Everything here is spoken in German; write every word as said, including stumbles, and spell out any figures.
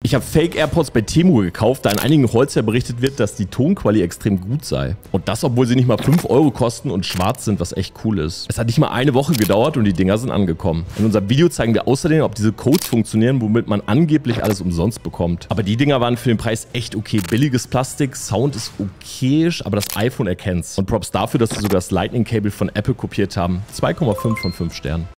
Ich habe Fake AirPods bei Temu gekauft, da in einigen Hauls ja berichtet wird, dass die Tonqualität extrem gut sei. Und das, obwohl sie nicht mal fünf Euro kosten und schwarz sind, was echt cool ist. Es hat nicht mal eine Woche gedauert und die Dinger sind angekommen. In unserem Video zeigen wir außerdem, ob diese Codes funktionieren, womit man angeblich alles umsonst bekommt. Aber die Dinger waren für den Preis echt okay. Billiges Plastik, Sound ist okayisch, aber das iPhone erkennt's. Und Props dafür, dass sie sogar das Lightning Cable von Apple kopiert haben. zwei Komma fünf von fünf Sternen.